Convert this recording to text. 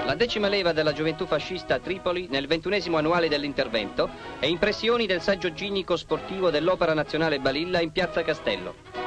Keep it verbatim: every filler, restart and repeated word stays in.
La decima leva della gioventù fascista a Tripoli nel ventunesimo annuale dell'intervento e impressioni del saggio ginnico sportivo dell'Opera Nazionale Balilla in Piazza Castello.